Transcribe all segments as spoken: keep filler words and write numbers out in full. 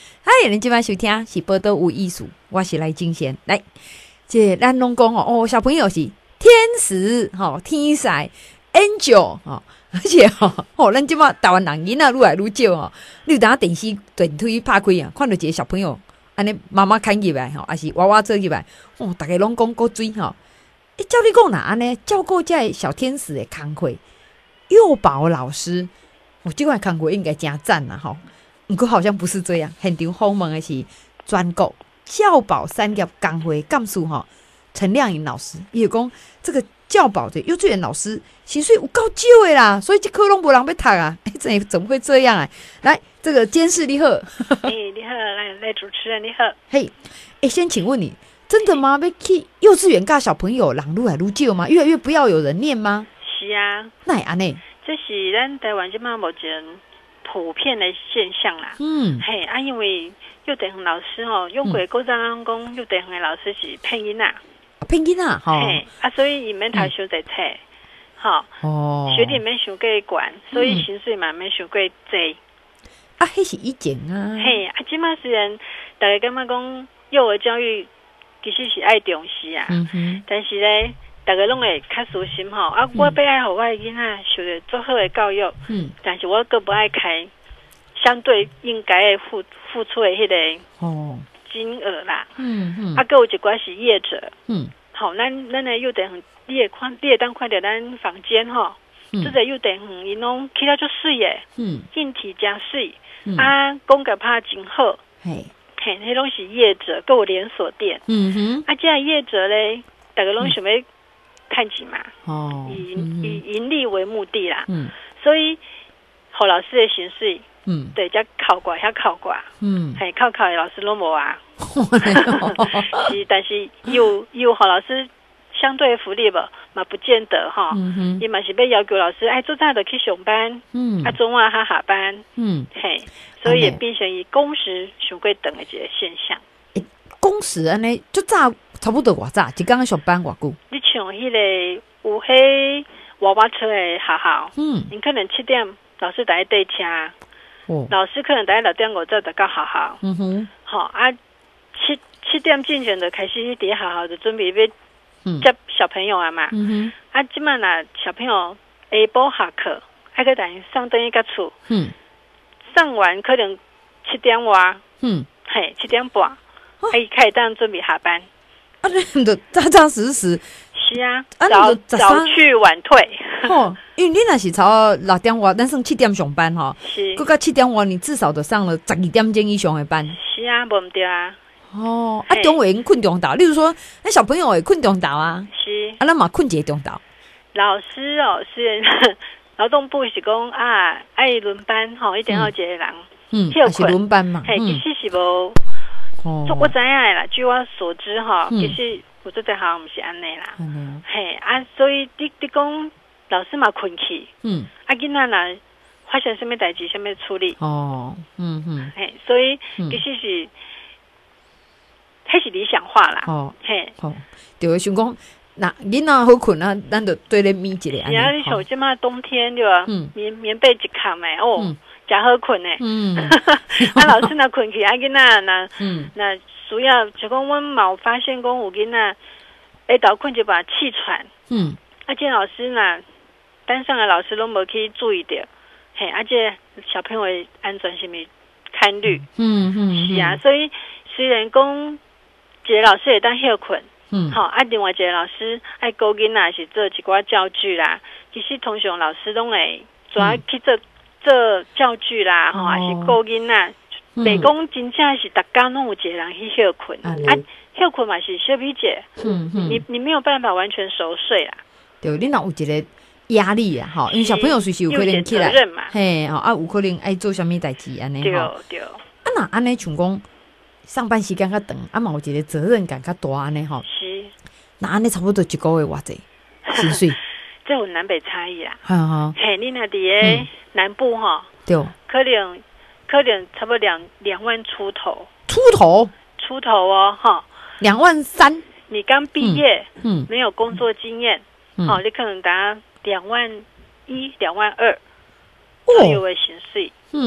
嗨，恁今晚收听是报道有艺术，我是赖金贤。来，这咱拢讲哦，哦，小朋友是天使，吼、哦，天使 angel 哦，而且吼、哦，哦，咱今晚台湾人囡仔愈来愈少哦。你有当电视电梯拍开啊，看到一个小朋友，安尼妈妈牵入来吼，还是娃娃做入来，哦，大家拢讲够水吼。诶、欸，照你讲哪安尼照顾这小天使的工课，幼保老师，我、哦、这款工课应该真赞啦吼。不过好像不是这样，现场访问的是全国教保产业工会干事吼陈亮颖老师，伊就讲这个教保的幼稚园老师薪水有够少的啦，所以这科拢无人要读啊！哎、欸，怎怎么会这样啊？来，这个监事你好， 哎、欸，你好，来来主持人你好， 嘿，哎，先请问你真的吗？要去幼稚园教小朋友人愈来愈少吗？越来越不要有人念吗？ 是啊， 那也安尼， 这是咱台湾即马目前普遍的现象啦。嗯，嘿啊，因为幼稚园老师吼，用过古早人讲，幼稚园的老师是骗囡仔， 骗囡仔吼， 嘿啊，所以伊免读伤侪册，吼、嗯，哦，学历免伤过悬，所以薪水嘛免伤过济。 啊，迄是以前啊， 嘿啊，即马虽然大家感觉讲幼儿教育其实是爱重视啊，嗯哼，但是咧。大家拢会较私心吼，啊，我要爱互我的囡仔受到足好的教育，嗯，但是我更不爱开相对应该付付出的迄个哦金额啦，嗯嗯，啊，还有一寡是业者，嗯，好，咱咱的幼稚园，你会看，你会当看到咱房间吼，嗯，这个幼稚园因拢起了足水的，嗯，硬体真水，嗯，啊，讲甲拍真好，嘿，嘿，迄拢是业者，还有连锁店，嗯哼，啊，这样业者咧，大家拢想要。看钱嘛，哦，以、嗯、以盈利为目的啦，嗯，所以好老师的薪水，嗯，对，叫考挂，遐考挂，嗯，嘿，考考的老师拢无啊，是，但是有有好老师相对的福利吧，嘛不见得哈，嗯哼，伊嘛是要要求老师，哎，早早就去上班，嗯，啊，中午他下班，嗯，嘿，所以也变成以工时上过长的一个现象。 欸、工时安尼就早差不多偌早，一天上班偌久？ 像迄个有迄娃娃车的学校，嗯，你可能七点老师在对车，哦，老师可能在六点五就到学校，嗯哼，好、哦、啊，七七点进前就开始伫学校就准备要接小朋友啊嘛，嗯哼，啊，即满呐小朋友下晡下课，还个等上等于甲厝，嗯，上完可能七点外，嗯，嘿，七点半，可以开始当准备下班， 啊，你就扎扎实实。 是啊，早早去晚退。 哦，因为你那是超六点外，咱算七点上班哈。 是， 佮到七点外，你至少都上了十二点钟以上的班。 是啊，无唔对啊。 哦，啊，中午会困中昼，例如说，那小朋友会困中昼啊。 是。 啊，咱嘛困一个中昼。 老师哦，是劳动部是讲啊，爱轮班吼，一定要一个人。 嗯，还是轮班嘛。 嘿，其实是无。哦。我知影啦，据我所知哈，其实。我这在行唔是安尼啦，嗯、嘿啊，所以你你讲老师嘛困去，嗯，啊囡仔呐发生什么代志，什么处理，哦，嗯嗯，嘿，所以其实是，还、嗯、是理想化啦，哦，嘿， 哦，就想讲，那囡仔好困啊，咱就对咧眯一个， 是啊，你像即马冬天对吧？嗯，棉棉被一扛诶，哦，嗯、真好困诶，嗯，啊老师那困去，啊囡仔那，嗯，那。主要就讲，阮嘛有发现讲有囡仔下昼困就把气喘，嗯，而且老师呢，班上的老师拢无去注意到，嘿，而且小朋友的安全是咪堪虑，嗯嗯，是啊，所以虽然讲一个老师会当休困，嗯，好、哦，啊，另外一个老师爱教囡仔是做一寡教具啦，其实通常老师拢会主要去做、嗯、做教具啦，吼、哦，还是教囡仔。袂讲真正是大家拢有一个人去休困，啊，休困嘛是小比者，嗯嗯，你你没有办法完全熟睡啦。 对，你若有一个压力啊，吼，因为小朋友随时有可能起来，嘿，吼啊，有可能爱做啥物代志安尼吼。 对对。 啊，那安尼像讲上班时间较长，啊嘛有一个责任感较大安尼吼。 是。 那安尼差不多一个月偌济薪水？ 这有南北差异啦。 哈哈。 嘿，你那伫个南部吼， 对， 可能。可能差不多两两万出头， 出头出头哦，哈， 两万三。 你刚毕业，嗯，没有工作经验，嗯，好、哦，你可能达两万一、两万二左右的薪水，嗯，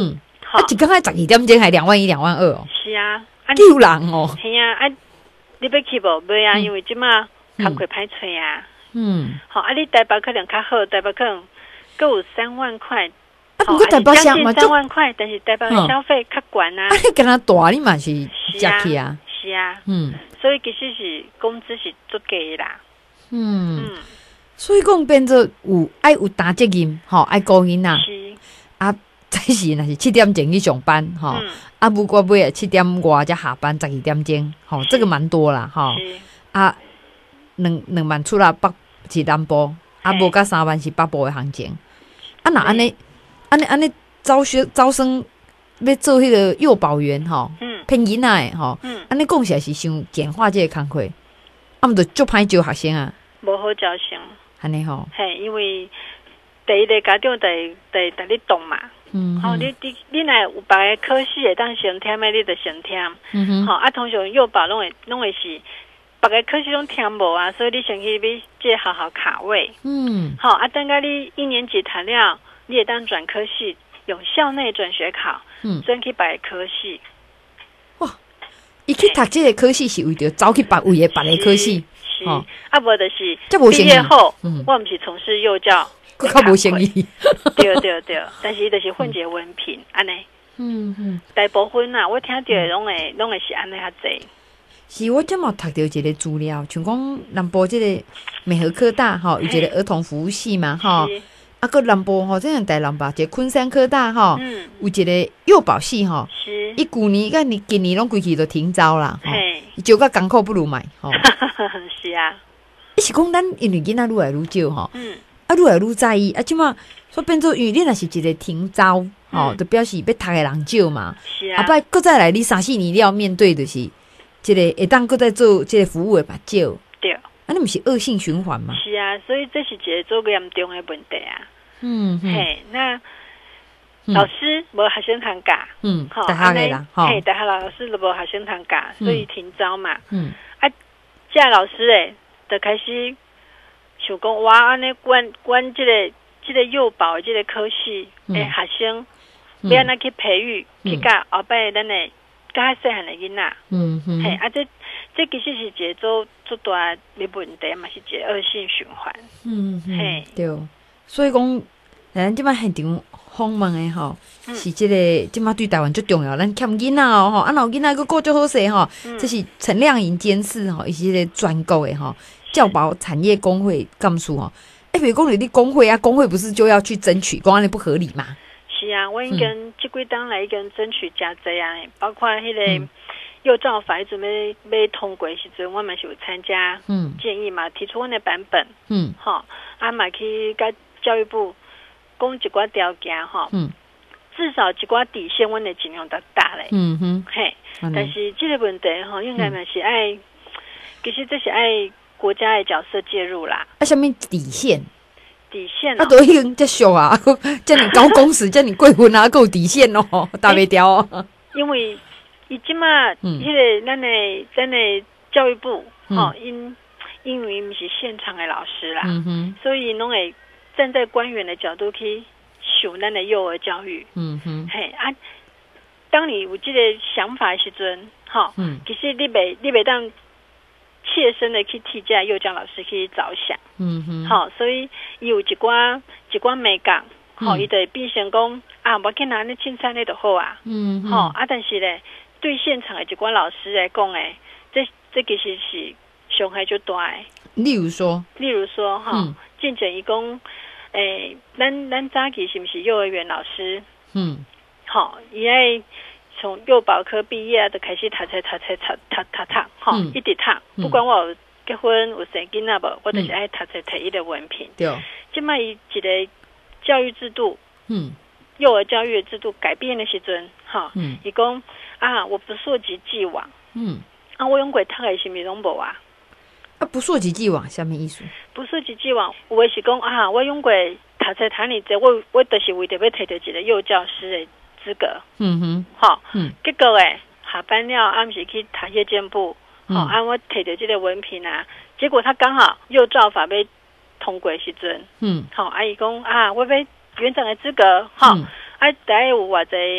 啊，一工才十二点钟，还两万一、两万二哦。 是啊， 救人哦。 系啊，啊，你要去无？袂啊，因为即马工课歹找啊。 嗯。 好，啊，你台北可能较好，台北可能够有三万块。 啊，不过台北乡嘛， 三万块，但是台北的消费较悬啊。 啊，你跟他大，你嘛是食去啊？ 是啊， 嗯， 所以其实是工资是足低啦。 嗯嗯，所以讲变做有爱有担责任，吼，爱顾囡仔。 是啊，再是若是七点钟去上班，吼、嗯，啊，不过尾七点外才下班，十二点钟，吼，这个蛮多啦，吼。啊，两两万出来北是南部，啊，无甲三万是北部的行情。啊，那安尼。安尼安尼招学招生要做迄个幼保员吼，嗯，骗囡仔诶吼，嗯，安尼讲起来是想简化这个工课，啊，毋着足歹招学生啊， 无好招生， 安尼吼， 嘿，因为第一个家长得得得你懂嘛，嗯，好、哦，你你你若有别个科系会当先听诶，你着先听，嗯哼，好、哦，啊，通常幼保拢会拢会是别个科系拢听无啊，所以你先去要这好好卡位，嗯，好、哦，啊，等下你一年级谈了。你也当转科系，有校内转学考，嗯，转去别个科系。 哇，伊去读这个科系是为着走去别位的别个科系， 是，哦、啊，无就是毕业后，嗯、我毋是从事幼教， 佫较无生意。 对对对，但是伊就是混一个文凭，安尼。嗯嗯，大部分啊，我听到的拢会拢会是安尼较济。 是我今嘛读到一个资料，像讲南部这个美和科大吼，有一个儿童服务系嘛吼。啊，个南部吼，这样台南吧，一个昆山科大吼，嗯、有一个幼保系吼，是，伊旧年甲你今年拢规期都停招啦，嘿，招甲艰苦不如买，吼， 是啊， 伊是讲咱因为囡仔愈来愈少吼，嗯，啊愈来愈在意，啊即嘛，所以变做因为你若是一个停招，吼、嗯，就表示要读的人少嘛，是啊，啊，摆搁再来你三四年你要面对的是，这个会当搁再做这个服务的目少。啊，你不是恶性循环吗？ 是啊，所以这是一个做个严重的问题啊。嗯，嘿，那、嗯、老师无学生谈假，嗯，好，安尼啦，嘿，大学老师都无学生谈假，所以停招嘛。嗯，啊，这老师诶，就开始想讲哇，安尼管管这个这个幼保这个科系诶学生，要安怎去培育，嗯、去教后摆咱诶较细汉的囡仔。嗯哼，嘿，啊这。这其实是一个做做大的问题嘛，是一个恶性循环。嗯， 嘿，对。所以讲，咱即摆现场访问的吼，嗯、是即、这个即摆对台湾最重要。咱欠囡仔哦，吼，啊，老囡仔个过最好势吼，嗯、这是陈亮颖监事吼，伊是个专国的吼，教保产业工会干事吼。哎、欸，比如讲你的工会啊，工会不是就要去争取，讲安尼不合理嘛？ 是啊，我已经这几当来已经争取加济啊，包括迄、那个。嗯幼教法准备要通过时阵，我嘛是有参加建议嘛，嗯、提出我的版本，嗯，吼，啊嘛去甲教育部讲一寡条件吼，嗯，至少一寡底线，我会尽量达达咧，嗯哼，嘿，嗯、但是这个问题吼，应该嘛是爱，嗯、其实这是爱国家的角色介入啦。 啊，什么底线？ 底线、喔、 啊，都已经遮俗啊，遮尔高工时，遮尔过分啊，够底线哦，达袂掉哦， 因为。伊即马，迄个咱的咱的教育部，吼、嗯，因因为毋是现场的老师啦，嗯、哼所以拢会站在官员的角度去想咱的幼儿教育。嗯哼，嘿啊，当你有这个想法的时阵，吼，嗯、其实你袂你袂当切身的去替这幼教老师去着想。嗯哼，好，所以伊有一寡一寡美感，吼、嗯，伊就会变成讲啊，无去拿那凊彩咧就好啊。嗯哼，吼啊，但是咧。对现场的一寡老师来讲，诶，这这其实是伤害就大诶。 例如说， 例如说，哈，进前伊讲，诶，咱咱早期是不是幼儿园老师？嗯，好，伊爱从幼保科毕业就开始读册读册读读读读，哈，一直读，不管我有结婚有生囡仔无，我就是爱读册摕伊的文凭。对，即卖伊一个教育制度，嗯。幼儿教育的制度改变的时阵，哈，嗯，伊讲啊，我不溯及既往，嗯，啊，我用过读的是咪拢无啊？ 啊，不溯及既往，什么意思？ 不溯及既往，有的是讲啊，我用过读册读你这，我我就是为着要摕到一个幼教师的资格，嗯哼，好，嗯，结果诶，下班了，啊，毋是去读夜间部，好、嗯，啊，我摕到这个文凭啊，结果他刚好幼教法要通过时阵，嗯，好，阿姨讲啊，我要园长的资格，哈、嗯，啊，大概有偌济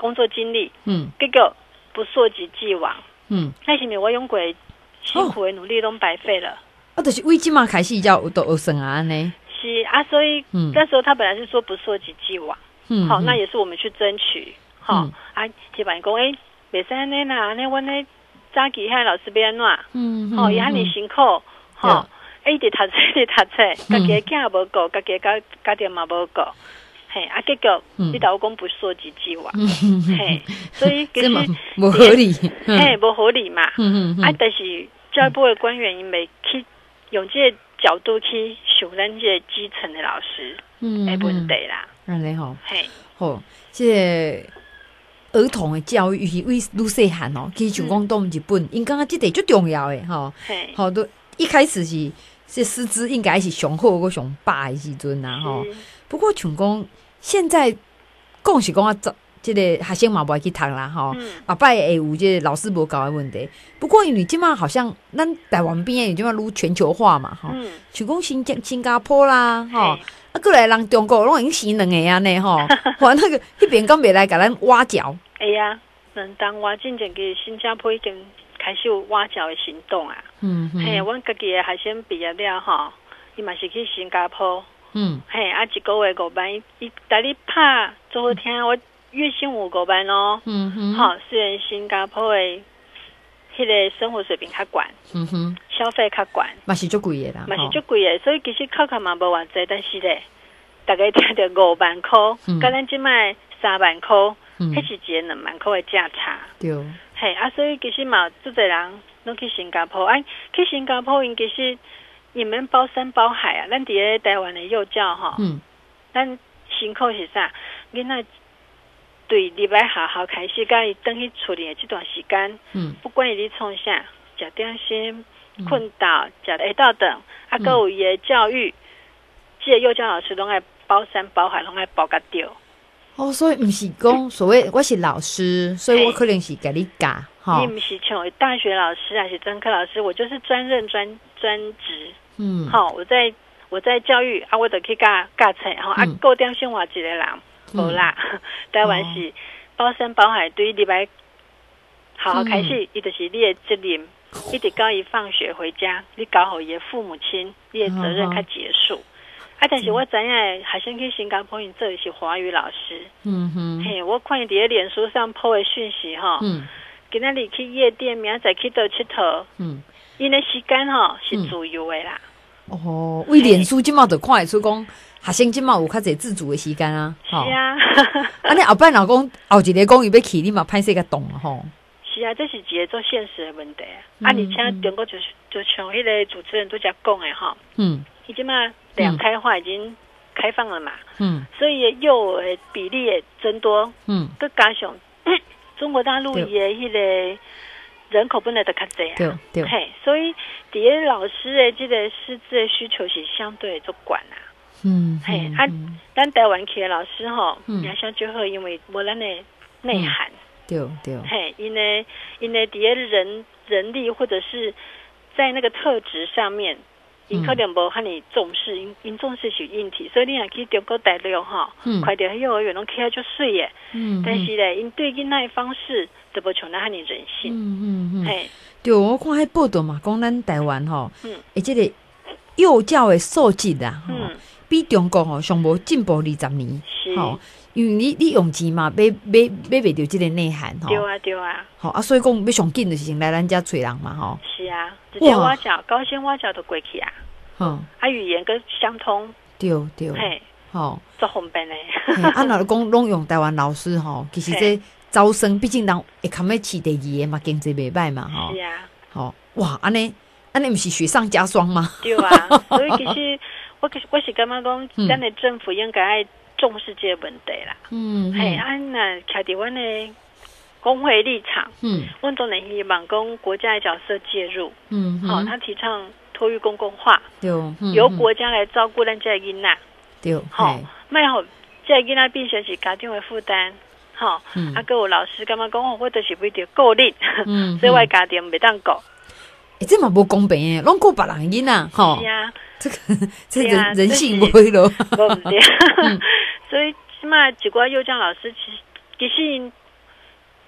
工作经历， 嗯， 结果不溯及既往， 嗯， 那是咪我用过辛苦的努力都白费了。 啊，就是为今嘛开始叫都有生啊呢。 是啊，所以、嗯、那时候他本来是说不溯及既往，嗯，好，那也是我们去争取，好、嗯，啊，基本讲诶，袂使安尼啦，那阮咧早期遐老师要安怎，嗯，哦，伊遐尼辛苦，吼，一直读册，一直读册，家己的囝无顾，家己家家庭嘛无顾，嘿，啊，结果你甲我讲不溯及既往，嘿，所以其实无合理， 嘿，无合理嘛，啊，但是教育部的官员因为去用这个角度去想咱这个基层的老师，嗯，诶，问题啦， 安尼吼，嘿，好，这儿童的教育是为愈细汉哦，其实像讲到日本，因感觉这个最重要的吼，好都一开始是这师资应该是上好个上霸的时阵呐吼，不过像讲现在讲是讲啊，这个学生嘛不爱去读啦吼，后摆会有这个老师无教的问题。不过因为即马好像咱台湾边诶，即马愈全球化嘛吼，像讲新加新加坡啦吼，啊过来人中国拢已经死两个安尼吼，哇那个迄边敢袂来甲咱挖角？ 哎呀，能当挖进前个新加坡已经开始有挖角的行动啊。嗯，嘿，阮家己的学生毕业了吼，伊嘛是去新加坡。嗯，嘿，啊一个月五班，伊带你拍做好听，我月薪有五班哦。嗯哼，好，虽然新加坡的迄个生活水平较悬，嗯哼，消费较悬， 嘛是足贵的啦， 嘛是足贵的，所以其实考考嘛无偌济，但是咧，大概听着五万块，甲咱即卖三万块，迄是一个两万块的价差。对，嘿，啊，所以其实嘛，足侪人拢去新加坡，哎，去新加坡因其实。你们包山包海啊！咱伫咧台湾的幼教哈，嗯，咱辛苦是啥？囡仔对入来学校开始，甲伊等去厝里的这段时间，嗯，不管伊咧创啥，食点心、困倒、食下昼顿，啊，搁有伊的教育，这个幼教老师拢爱包山包海，拢爱包甲对。 哦，所以毋是讲所谓我是老师，所以我可能是甲你教， 哈，你毋是像大学老师还是专科老师，我就是专任专专职。嗯，好，我在我在教育啊，我就去教教册，吼、嗯、啊，固定生活一个人，无、嗯、啦。台湾是包山包海，对入来好好开始，伊、嗯、就是你的责任，一直到伊放学回家，你搞好伊的父母亲，你的责任较结束。嗯、啊，但是我知影，学生去新加坡，因做的是华语老师。嗯哼，嘿，我看伊伫咧脸书上 po 的讯息，吼，嗯，今仔日去夜店，明仔载去倒佚佗，嗯。因的时间吼是自由的啦。 嗯、哦，为脸书今嘛就看得出讲，学生今嘛有较侪自主的时间啊。 是啊， 啊，你后摆老公后一个讲伊要去，你嘛歹势个动吼。 是啊，这是一个做现实的问题啊。嗯、啊，而且中国就是就像迄个主持人都讲讲的吼，嗯，伊今嘛两胎化已经开放了嘛，嗯，所以幼儿的比例也增多，嗯，更加上中国大陆伊的迄个。人口本来就较济啊，对对，嘿，所以底下老师的这个师资的需求是相对足管啊，嗯，嘿，啊，咱台湾去的老师吼，也相就好，因为无咱的内涵，对对，嘿，因为因为底下人人力或者是在那个特质上面，因可能无和你重视，因因重视是硬体，所以你若去中国大陆吼，快点幼儿园拢起来就水耶，嗯，但是咧，因对囡仔的方式。都无像咱遐尼人性，嗯嗯嗯，嘿， 对，我看迄报道嘛，讲咱台湾吼，嗯，诶，即个幼教的素质啊，嗯，比中国吼上无进步二十年，是，吼，因为你你用钱嘛，买买买袂着即个内涵，吼， 对啊对啊， 好啊，所以讲要上紧就是先来咱遮找人嘛，吼， 是啊，直接挖角，高薪挖角都过去啊，嗯，啊，语言跟相通， 对对，嘿，吼， 做方便嘞， 啊，若讲拢用台湾老师吼，其实这。招生毕竟人会看要起第二个嘛，经济袂歹嘛，吼。 是啊。 吼，哇，安尼安尼毋是雪上加霜吗？ 对啊，所以其实我我是感觉讲，咱的政府应该爱重视这个问题啦。嗯。嘿，安那徛伫阮的工会立场，嗯，阮当然希望讲国家的角色介入，嗯，好，他提倡托育公共化，对，由国家来照顾咱这囡仔，对，好，卖好这囡仔变成是家庭的负担。吼，嗯、啊，佮有老师感觉讲，我就是为着顾你，嗯、所以我家庭袂当顾。 欸，这嘛无公平诶，拢顾别人囡仔，吼。是啊，这个这人、啊、人性无迄咯。 无毋对，所以起码一寡幼教老师其实其实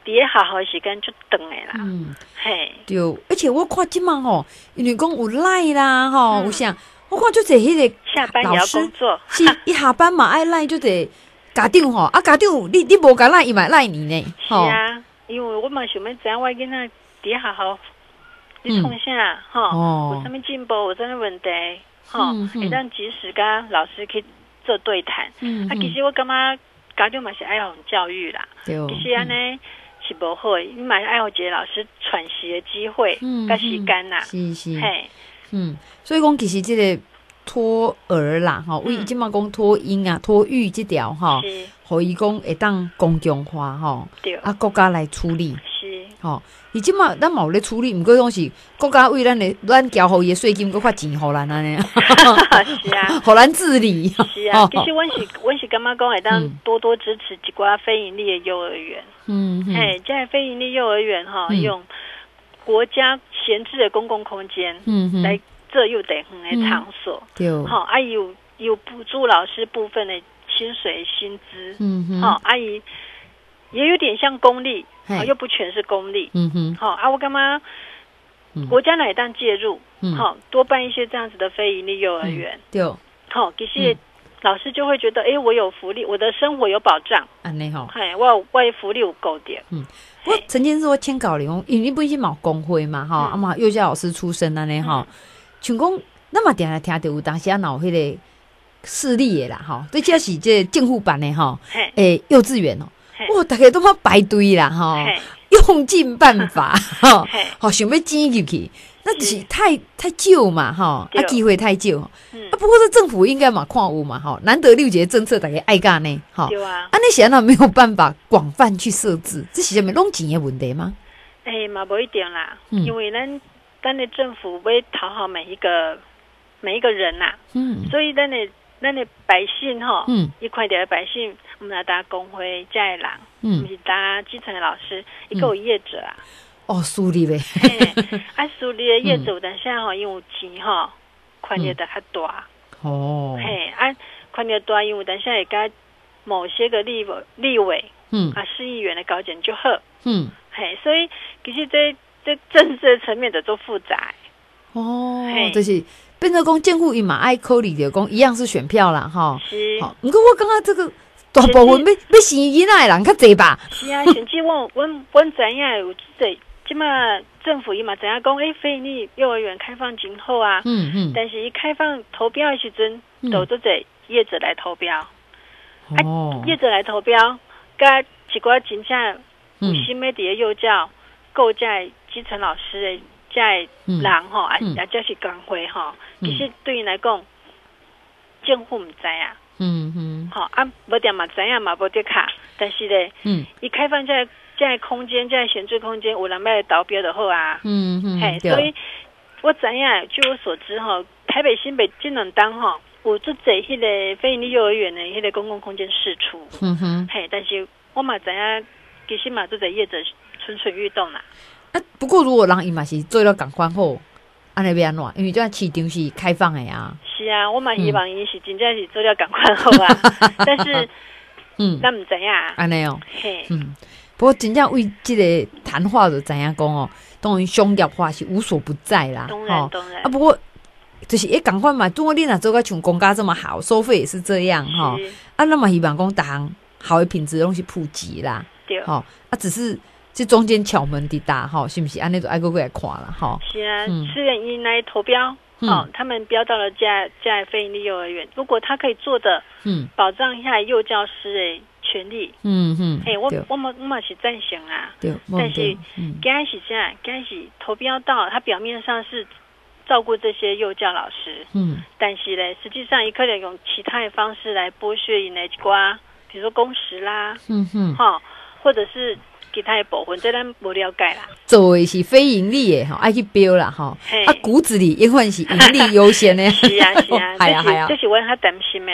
伫咧学校时间就长诶啦。嗯，嘿， 对，而且我看即满吼，因为讲有赖啦吼，有啥，我看就这迄个下班也要工作， 是一下班嘛爱赖就得家长吼，啊家长你你无甲赖伊嘛赖你呢。 是啊，因为我嘛想要知影我囡仔伫咧学校你创啥吼，有啥物进步，有啥物问题，吼，会当及时甲老师去做对谈。嗯，啊，其实我感觉家长嘛是爱互教育啦，其实安尼是无好，你嘛爱互一个老师喘息的机会，甲时间啦。 是是， 嘿， 嗯，所以讲其实这个托儿啦，吼，为即嘛讲托婴啊、托育这条吼，互伊讲会当公共化吼，啊，国家来处理， 是， 吼。伊即马咱嘛有咧处理，毋过拢是国家为咱的咱交互伊的税金，搁发钱互咱安尼。 是啊， 互咱治理。 是啊，其实阮是阮是感觉讲会当多多支持一寡非营利的幼儿园。嗯，嘿，这非营利幼儿园哈，用国家闲置的公共空间，嗯来做幼稚园的场所。对，好，啊有有补助老师部分的薪水薪资。嗯哼，好，阿姨。也有点像公立，啊，又不全是公立。嗯哼，好啊，我干嘛？国家来当介入，好、嗯、多办一些这样子的非营利幼儿园。对、嗯，好，其实、嗯、老师就会觉得，哎、欸，我有福利，我的生活有保障。安尼吼，嘿，我我的福利有够点。嗯， 我曾经说签稿里，因为你本身嘛工会嘛，哈、嗯，啊嘛幼教老师出身安尼哈，像讲那么定来听到有当时啊闹迄个势力的啦，哈，这这是这政府办的哈，诶、欸，幼稚园哦。哇！大家都要排队啦，哈，用尽办法，哈，好想要挤进去，那是太太旧嘛，哈，啊，机会太旧，嗯，啊，不过这政府应该嘛看有嘛，哈，难得六节政策大家爱干呢，哈，对啊，啊，那显然没有办法广泛去设置，这是什么弄钱的问题吗？ 哎，嘛不一定啦，嗯、因为咱咱的政府要讨好每一个每一个人呐，嗯，所以咱的。咱的百姓吼，嗯，一块点的百姓，我们来打工会家的人，嗯，不是打基层的老师，一个有业者啊， 哦，私立的， 啊，私立的业者，但现在吼因为有钱吼，权力得较大，哦，嘿，啊，权力大，因为但现在甲某些个立委、立委，嗯，啊，市议员的高检就好，嗯，嘿，所以其实这这政治层面的都复杂， 哦，就是。变成讲政府伊嘛爱考虑着讲一样是选票啦，哈。是。好，不过我感觉这个大部分要要生囡仔的人较济吧。 是啊，甚至我阮阮知影有这即嘛政府伊嘛知影讲，诶，非营利幼儿园开放真好啊。嗯嗯。但是伊开放投标的时阵，都做者业者来投标。哦。啊，业者来投标，甲一寡真正有心要伫咧幼教构架基层老师的。在人吼，啊，也就是工会吼，其实对因来讲，政府唔知啊，嗯嗯，好啊，无点嘛知影嘛无得卡，但是咧，嗯，伊开放在在空间，在闲置空间，有人要来投标就好啊，嗯嗯，嘿，所以我知影，据我所知吼，台北新北这两档吼，有做这迄个非营利幼儿园的迄个公共空间释出，嗯哼，嘿，但是我嘛知影，其实嘛做这业者蠢蠢欲动啦。 啊，不过如果人伊嘛是做了共款好，安尼要安怎？因为这市场是开放的啊。 是啊，我嘛希望伊是真正是做了共款好啊，但是，嗯，咱唔知影。 安尼哦，嘿，嗯，不过真正为这个谈话就知影讲哦，当然商业化是无所不在啦。 当然，当然。 啊，不过就是也共款嘛，中国你若做个像公家这么好，收费也是这样哈。啊，那么希望讲逐项好的品质的东西普及啦。对。哦，啊，只是。这中间巧门的大哈，是不是？安尼都爱过过来看了哈。 是啊，私人因来投标，嗯、哦，他们标到了家家非营利幼儿园，如果他可以做的，嗯，保障一下幼教师的权利，嗯嗯，哎、欸，我我嘛我嘛是赞成啊，对，但是，嗯，刚开始这样，刚开始投标到，他表面上是照顾这些幼教老师，嗯，但是呢，实际上也可能用其他的方式来剥削因的一寡，比如说工时啦，嗯哼，哈、哦，或者是。其他的部分，这咱无了解啦。 做的是非盈利的吼，爱去标啦吼。啊，骨子里永远是盈利优先的。 是啊是啊，这是这是我较担心的啦。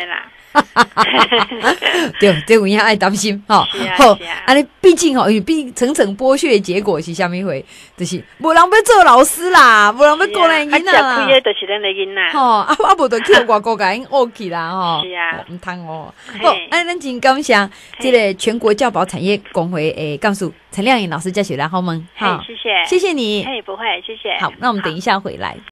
对，这有影爱担心哈。好，安尼毕竟吼，毕竟层层剥削的结果是虾米回？就是无人要做老师啦，无人要过来囡仔啦。 啊，吃亏的就是咱的囡仔。 吼，啊啊，无就去外国甲因学去啦吼。 是啊， 唔通哦。好，安咱真感谢这个全国教保产业工会诶干事陈亮颖老师教学来好吗？ 好，谢谢， 谢谢你。 嘿，不会，谢谢。 好，那我们等一下回来。